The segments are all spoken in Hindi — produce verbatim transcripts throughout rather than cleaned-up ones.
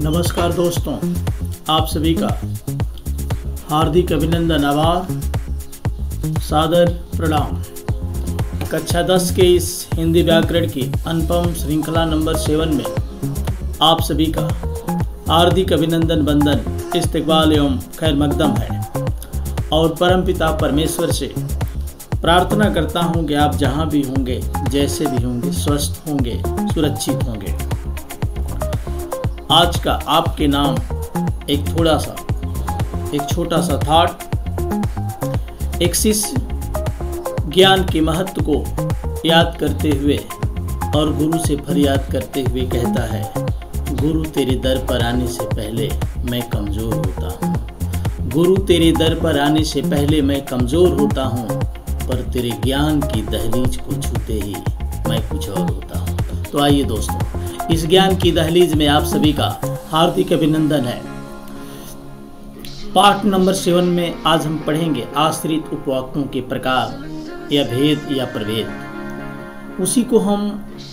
नमस्कार दोस्तों, आप सभी का हार्दिक अभिनंदन, आभार, सादर प्रणाम। कक्षा दस के इस हिंदी व्याकरण की अनुपम श्रृंखला नंबर सेवन में आप सभी का हार्दिक अभिनंदन, वंदन, इस्तकबाल एवं खैर मकदम है। और परमपिता परमेश्वर से प्रार्थना करता हूँ कि आप जहाँ भी होंगे, जैसे भी होंगे, स्वस्थ होंगे, सुरक्षित होंगे। आज का आपके नाम एक थोड़ा सा एक छोटा सा थॉट, एक शिष्य ज्ञान के महत्व को याद करते हुए और गुरु से फरियाद करते हुए कहता है, गुरु तेरे दर पर आने से पहले मैं कमज़ोर होता हूँ। गुरु तेरे दर पर आने से पहले मैं कमज़ोर होता हूँ, पर तेरे ज्ञान की दहलीज को छूते ही मैं कुछ और होता हूँ। तो आइए दोस्तों, इस ज्ञान की दहलीज में आप सभी का हार्दिक अभिनंदन है। पाठ नंबर सेवन में आज हम पढ़ेंगे आश्रित उपवाक्यों के प्रकार या भेद या प्रभेद। उसी को हम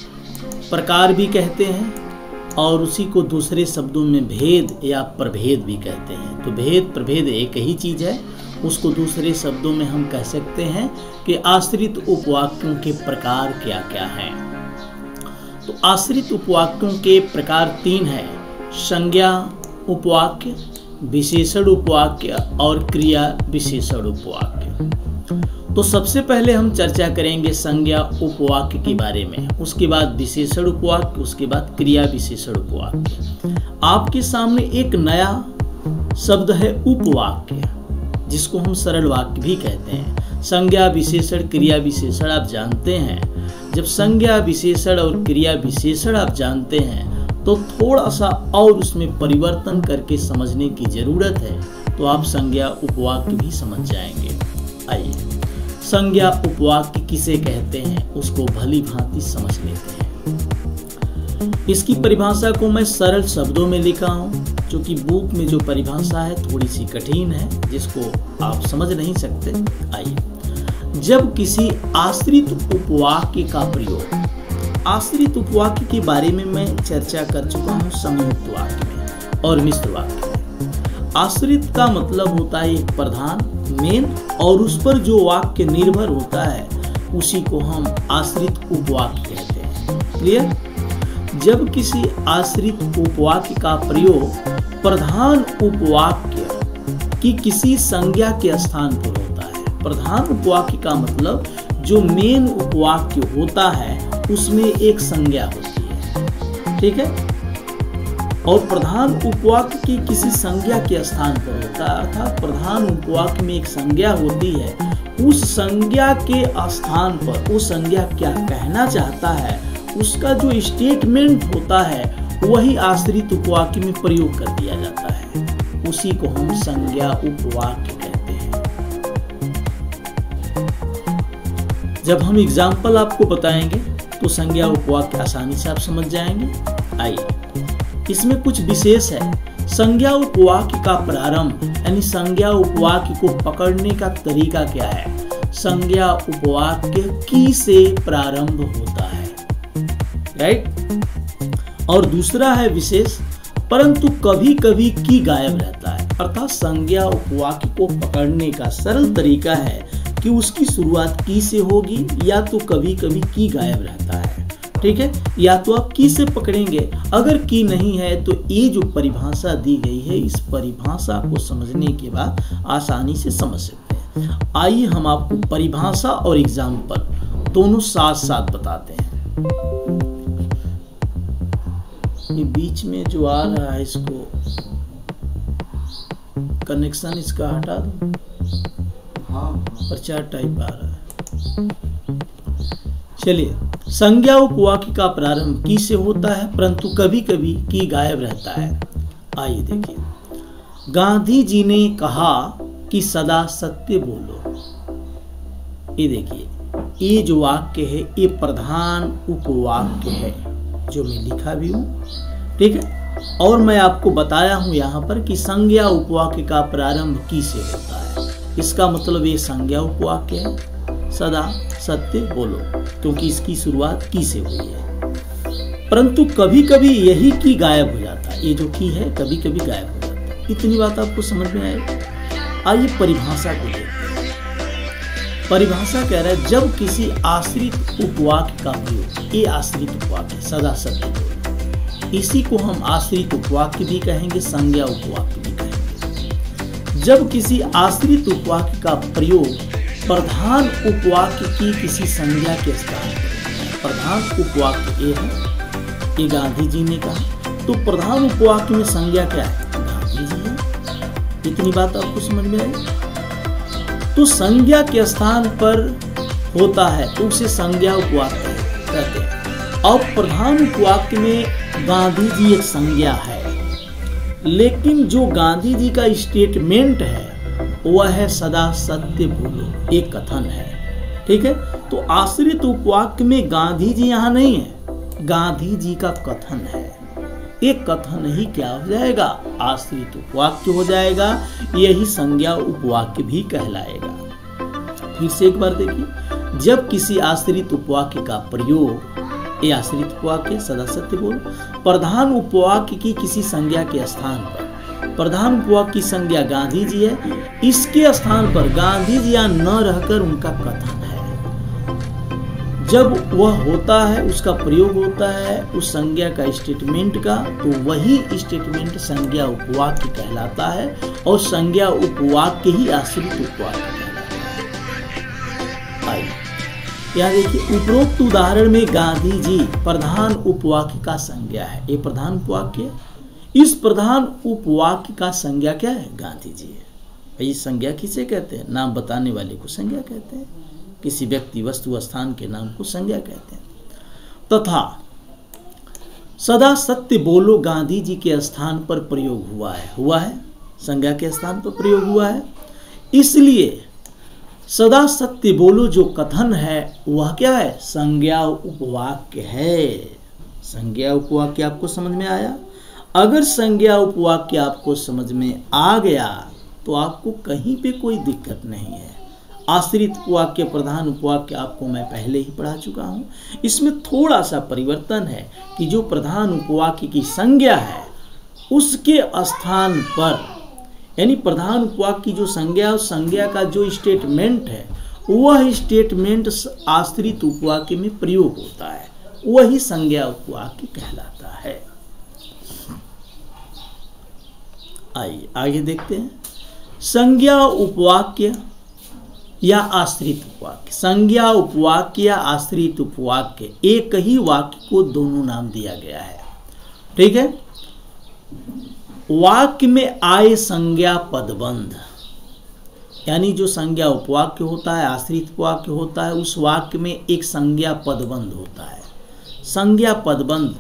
प्रकार भी कहते हैं और उसी को दूसरे शब्दों में भेद या प्रभेद भी कहते हैं। तो भेद प्रभेद एक ही चीज है। उसको दूसरे शब्दों में हम कह सकते हैं कि आश्रित उपवाक्यों के प्रकार क्या क्या हैं। तो आश्रित उपवाक्यों के प्रकार तीन हैं: संज्ञा उपवाक्य, विशेषण उपवाक्य और क्रिया विशेषण उपवाक्य। तो सबसे पहले हम चर्चा करेंगे संज्ञा उपवाक्य के बारे में, उसके बाद विशेषण उपवाक्य, उसके बाद क्रिया विशेषण उपवाक्य। आपके सामने एक नया शब्द है उपवाक्य, जिसको हम सरल वाक्य भी कहते हैं। संज्ञा विशेषण क्रिया विशेषण आप जानते हैं। जब संज्ञा विशेषण और क्रिया विशेषण आप जानते हैं तो थोड़ा सा और उसमें परिवर्तन करके समझने की जरूरत है, तो आप संज्ञा उपवाक्य भी समझ जाएंगे। आइए, संज्ञा उपवाक्य किसे कहते हैं उसको भली भांति समझ लेते हैं। इसकी परिभाषा को मैं सरल शब्दों में लिखा हूं, जो कि बुक में जो परिभाषा है थोड़ी सी कठिन है, जिसको आप समझ नहीं सकते। आइए, जब किसी आश्रित उपवाक्य का प्रयोग, आश्रित उपवाक्य के बारे में मैं चर्चा कर चुका हूं संयुक्त वाक्य में और मिश्र वाक्य में। आश्रित का मतलब होता है एक प्रधान, मेन, और उस पर जो वाक्य निर्भर होता है उसी को हम आश्रित उपवाक्य कहते हैं। क्लियर? जब किसी आश्रित उपवाक्य का प्रयोग प्रधान उपवाक्य की किसी संज्ञा के स्थान पर होता है। प्रधान उपवाक्य का मतलब जो मेन उपवाक्य होता है उसमें एक संज्ञा होती है, ठीक है। और प्रधान उपवाक्य की किसी संज्ञा के स्थान पर होता है, अर्थात प्रधान उपवाक्य में एक संज्ञा होती है। उस संज्ञा के स्थान पर उस संज्ञा क्या कहना चाहता है, उसका जो स्टेटमेंट होता है वही आश्रित उपवाक्य में प्रयोग कर दिया जाता है। उसी को हम संज्ञा उपवाक्य कहते हैं। जब हम एग्जाम्पल आपको बताएंगे तो संज्ञा उपवाक्य आसानी से आप समझ जाएंगे। आइए, इसमें कुछ विशेष है। संज्ञा उपवाक्य का प्रारंभ, यानी संज्ञा उपवाक्य को पकड़ने का तरीका क्या है। संज्ञा उपवाक्य की से प्रारंभ होता है, राइट। और दूसरा है विशेष, परंतु कभी कभी की गायब रहता है। अर्थात संज्ञा उपवाक्य को पकड़ने का सरल तरीका है कि उसकी शुरुआत की से होगी, या तो कभी कभी की गायब रहता है, ठीक है। या तो आप की से पकड़ेंगे, अगर की नहीं है तो ये जो परिभाषा दी गई है, इस परिभाषा को समझने के बाद आसानी से समझ सकते हैं। आइए हम आपको परिभाषा और एग्जाम्पल दोनों साथ साथ बताते हैं। ये बीच में जो आ रहा है इसको कनेक्शन इसका हटा दो। हाँ, प्रचार टाइप आ रहा है। चलिए, संज्ञा उपवाक्य का प्रारंभ की से होता है, परंतु कभी कभी की गायब रहता है। आइए देखिए, गांधी जी ने कहा कि सदा सत्य बोलो। ये देखिए, ये जो वाक्य है ये प्रधान उपवाक्य है, जो मैं लिखा भी हूं, ठीक है। और मैं आपको बताया हूं यहाँ पर कि संज्ञा उपवाक्य का प्रारंभ की से होता है। इसका मतलब ये संज्ञा उपवाक्य है, सदा सत्य बोलो, क्योंकि इसकी शुरुआत की से हुई है। परंतु कभी कभी यही की गायब हो जाता परिभाषा, ये जो की है कभी कभी गायब हो जाता है। इतनी बात आपको समझ में आएगी। आइए परिभाषा को देखते हैं। परिभाषा कह रहा है जब किसी आश्रित उपवाक्य का प्रयोग, ये आश्रित उपवाक्य है, सदा सत्य, इसी को हम आश्रित उपवाक्य भी कहेंगे, संज्ञा उपवाक्य भी कहेंगे। जब किसी आश्रित उपवाक्य का प्रयोग प्रधान उपवाक्य की किसी संज्ञा के स्थान पर, प्रधान उपवाक्य ये है, ये गांधी जी ने कहा, तो प्रधान उपवाक्य में संज्ञा क्या है? गांधी जी है। इतनी बात आपको समझ में आई। तो संज्ञा के स्थान पर होता है तो उसे संज्ञा उपवाक्य कहते हैं। और प्रधान उपवाक्य में गांधी जी एक संज्ञा है, लेकिन जो गांधी जी का स्टेटमेंट है वह है सदा सत्य बोलो, एक कथन है। ठीक है, तो आश्रित उपवाक्य में गांधी जी यहाँ नहीं है, गांधी जी का कथन है। एक कथन ही क्या हो जाएगा? आश्रित उपवाक्य हो जाएगा। यही संज्ञा उपवाक्य भी कहलाएगा। फिर से एक बार देखिए, जब किसी आश्रित उपवाक्य का प्रयोग, ये आश्रित उपवाक्य सदा सत्य बोल, प्रधान उपवाक्य की किसी संज्ञा के स्थान पर, प्रधान उपवाक्य की संज्ञा गांधी जी है, इसके स्थान पर गांधी जी यहाँ न रहकर उनका कथन है। जब वह होता है, उसका प्रयोग होता है उस संज्ञा का स्टेटमेंट का, तो वही स्टेटमेंट संज्ञा उपवाक्य कहलाता है और संज्ञा उपवाक्य ही आश्रित उपवाक्य कहलाता है। आइए यहाँ देखिए, उपरोक्त उदाहरण में गांधी जी प्रधान उपवाक्य का संज्ञा है, ये प्रधान उपवाक्य। इस प्रधान उपवाक्य का संज्ञा क्या है? गांधी जी है। ये संज्ञा किसे कहते हैं? नाम बताने वाले को संज्ञा कहते हैं। किसी व्यक्ति, वस्तु, स्थान के नाम को संज्ञा कहते हैं। तथा सदा सत्य बोलो गांधी जी के स्थान पर प्रयोग हुआ है, हुआ है संज्ञा के स्थान पर प्रयोग हुआ है। इसलिए सदा सत्य बोलो जो कथन है वह क्या है? संज्ञा उपवाक्य है। संज्ञा उपवाक्य आपको समझ में आया? अगर संज्ञा उपवाक्य आपको समझ में आ गया तो आपको कहीं पे कोई दिक्कत नहीं है। आश्रित उपवाक्य, प्रधान उपवाक्य आपको मैं पहले ही पढ़ा चुका हूं। इसमें थोड़ा सा परिवर्तन है कि जो प्रधान उपवाक्य की संज्ञा है उसके स्थान पर, यानी प्रधान उपवाक्य की जो संज्ञा, उस संज्ञा का जो स्टेटमेंट है वह स्टेटमेंट आश्रित उपवाक्य में प्रयोग होता है, वही संज्ञा उपवाक्य कहलाता है। आइए आगे देखते हैं। संज्ञा उपवाक्य या आश्रित उपवाक्य, संज्ञा उपवाक्य या आश्रित उपवाक्य, एक ही वाक्य को दोनों नाम दिया गया है। ठीक है, वाक्य में आए संज्ञा पदबंध, यानी जो संज्ञा उपवाक्य होता है, आश्रित उपवाक्य होता है, उस वाक्य में एक संज्ञा पदबंध होता है। संज्ञा पदबंध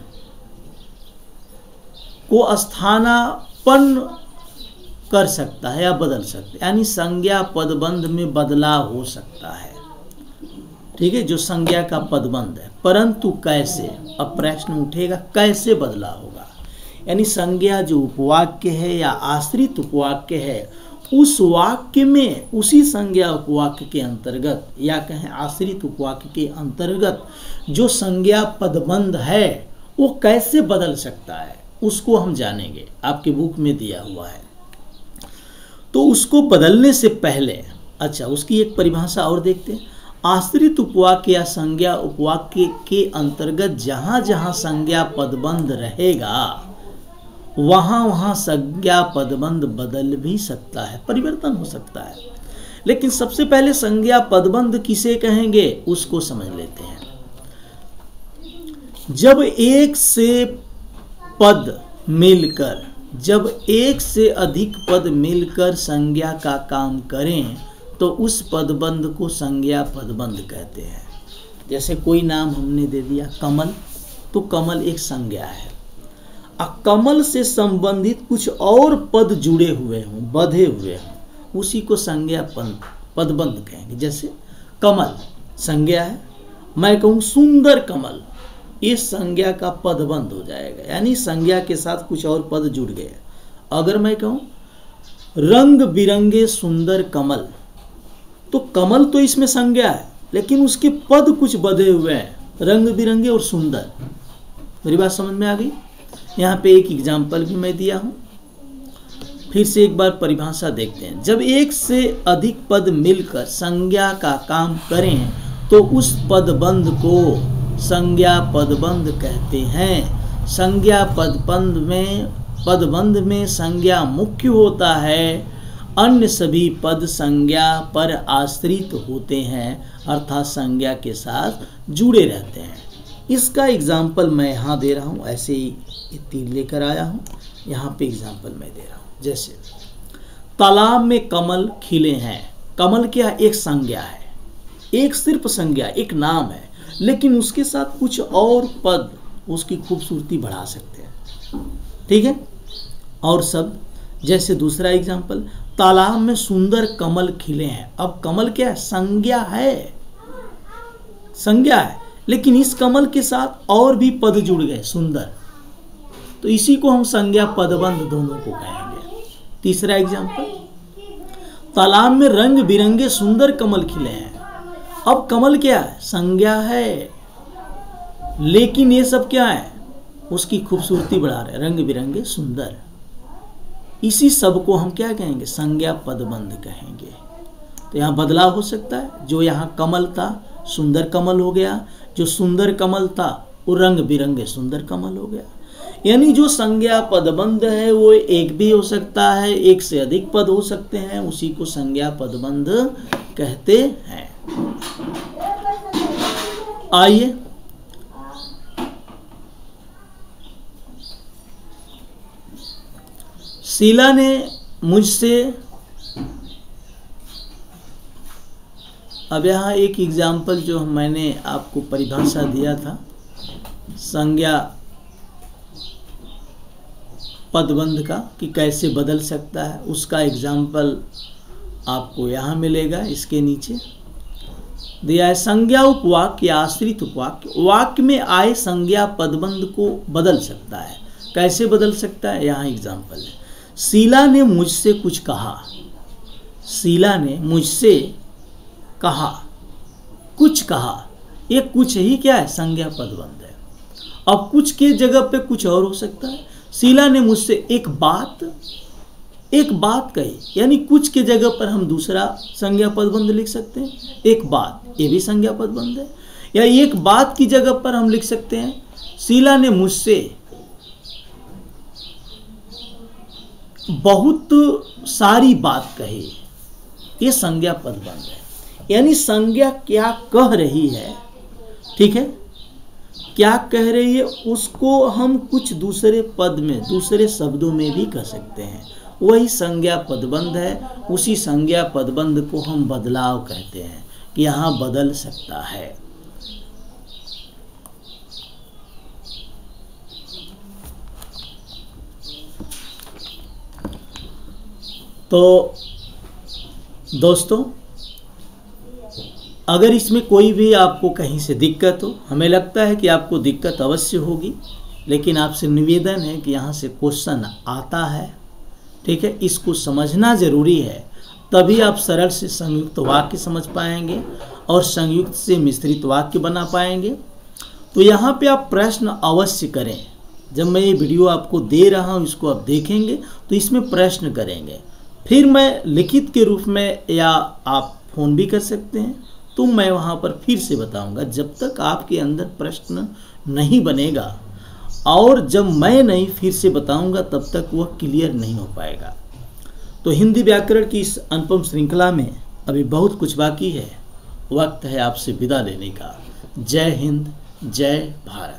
को स्थानापन्न कर सकता है या बदल सकता है, यानी संज्ञा पदबंध में बदलाव हो सकता है। ठीक है, जो संज्ञा का पदबंध है, परंतु कैसे? अब प्रश्न उठेगा कैसे बदलाव होगा? यानी संज्ञा जो उपवाक्य है या आश्रित उपवाक्य है, उस वाक्य में, उसी संज्ञा उपवाक्य के अंतर्गत या कहें आश्रित उपवाक्य के अंतर्गत जो संज्ञा पदबंध है वो कैसे बदल सकता है, उसको हम जानेंगे। आपके बुक में दिया हुआ है। तो उसको बदलने से पहले, अच्छा उसकी एक परिभाषा और देखते हैं। आश्रित उपवाक्य या संज्ञा उपवाक्य के अंतर्गत जहां जहां संज्ञा पदबंध रहेगा वहां वहां संज्ञा पदबंध बदल भी सकता है, परिवर्तन हो सकता है। लेकिन सबसे पहले संज्ञा पदबंध किसे कहेंगे उसको समझ लेते हैं। जब एक से पद मिलकर, जब एक से अधिक पद मिलकर संज्ञा का काम करें तो उस पदबंध को संज्ञा पदबंध कहते हैं। जैसे कोई नाम हमने दे दिया कमल, तो कमल एक संज्ञा है। अब कमल से संबंधित कुछ और पद जुड़े हुए हों, बधे हुए हों, उसी को संज्ञा पदबंध कहेंगे। जैसे कमल संज्ञा है, मैं कहूँ सुंदर कमल, इस संज्ञा का पदबंध हो जाएगा, यानी संज्ञा के साथ कुछ और पद जुड़ गए। अगर मैं कहूँ रंग बिरंगे सुंदर कमल, तो कमल तो इसमें संज्ञा है लेकिन उसके पद कुछ बधे हुए हैं, रंग बिरंगे और सुंदर। मेरी बात समझ में आ गई? यहाँ पे एक एग्जाम्पल भी मैं दिया हूँ। फिर से एक बार परिभाषा देखते हैं। जब एक से अधिक पद मिलकर संज्ञा का काम करें तो उस पदबंध को संज्ञा पदबंध कहते हैं। संज्ञा पदबंध में पदबंध में संज्ञा मुख्य होता है, अन्य सभी पद संज्ञा पर आश्रित होते हैं, अर्थात संज्ञा के साथ जुड़े रहते हैं। इसका एग्जाम्पल मैं यहाँ दे रहा हूँ, ऐसे ही तीर लेकर आया हूँ, यहाँ पे एग्जाम्पल मैं दे रहा हूँ। जैसे तालाब में कमल खिले हैं। कमल क्या है? एक संज्ञा है, एक सिर्फ संज्ञा, एक नाम है, लेकिन उसके साथ कुछ और पद उसकी खूबसूरती बढ़ा सकते हैं। ठीक है। और शब्द, जैसे दूसरा एग्जाम्पल, तालाब में सुंदर कमल खिले हैं। अब कमल क्या है? संज्ञा है, संज्ञा है, लेकिन इस कमल के साथ और भी पद जुड़ गए, सुंदर, तो इसी को हम संज्ञा पदबंध दोनों को कहेंगे। तीसरा एग्जाम्पल, तालाब में रंग बिरंगे सुंदर कमल खिले हैं। अब कमल क्या है? संज्ञा है, लेकिन ये सब क्या है? उसकी खूबसूरती बढ़ा रहे, रंग बिरंगे सुंदर। इसी सब को हम क्या कहेंगे? संज्ञा पदबंध कहेंगे। तो यहाँ बदलाव हो सकता है। जो यहाँ कमल था सुंदर कमल हो गया, जो सुंदर कमल था वो रंग बिरंगे सुंदर कमल हो गया। यानी जो संज्ञा पदबंध है वो एक भी हो सकता है, एक से अधिक पद हो सकते हैं, उसी को संज्ञा पदबंध कहते हैं। आइए शीला ने मुझसे, अब यहाँ एक एग्जाम्पल जो मैंने आपको परिभाषा दिया था संज्ञा पदबंध का कि कैसे बदल सकता है, उसका एग्जाम्पल आपको यहाँ मिलेगा, इसके नीचे दिया है। संज्ञा उपवाक्य या आश्रित उपवाक्य वाक्य में आए संज्ञा पदबंध को बदल सकता है। कैसे बदल सकता है? यहाँ एग्जाम्पल है। शीला ने मुझसे कुछ कहा। शीला ने मुझसे कहा, कुछ कहा, ये कुछ ही क्या है? संज्ञा पदबंध है। अब कुछ के जगह पे कुछ और हो सकता है। शीला ने मुझसे एक बात एक बात कही, यानी कुछ के जगह पर हम दूसरा संज्ञा पदबंध लिख सकते हैं, एक बात, ये भी संज्ञा पदबंध है। या एक बात की जगह पर हम लिख सकते हैं शीला ने मुझसे बहुत सारी बात कही, ये संज्ञा पदबंध है। यानी संज्ञा क्या कह रही है, ठीक है, क्या कह रही है उसको हम कुछ दूसरे पद में, दूसरे शब्दों में भी कह सकते हैं, वही संज्ञा पदबंध है। उसी संज्ञा पदबंध को हम बदलाव कहते हैं कि यहाँ बदल सकता है। तो दोस्तों, अगर इसमें कोई भी आपको कहीं से दिक्कत हो, हमें लगता है कि आपको दिक्कत अवश्य होगी, लेकिन आपसे निवेदन है कि यहाँ से क्वेश्चन आता है, ठीक है, इसको समझना जरूरी है, तभी आप सरल से संयुक्त वाक्य समझ पाएंगे और संयुक्त से मिश्रित वाक्य बना पाएंगे। तो यहाँ पे आप प्रश्न अवश्य करें। जब मैं ये वीडियो आपको दे रहा हूँ, इसको आप देखेंगे तो इसमें प्रश्न करेंगे, फिर मैं लिखित के रूप में, या आप फ़ोन भी कर सकते हैं, तो मैं वहाँ पर फिर से बताऊँगा। जब तक आपके अंदर प्रश्न नहीं बनेगा और जब मैं नहीं फिर से बताऊंगा, तब तक वह क्लियर नहीं हो पाएगा। तो हिंदी व्याकरण की इस अनुपम श्रृंखला में अभी बहुत कुछ बाकी है। वक्त है आपसे विदा लेने का। जय हिंद, जय भारत।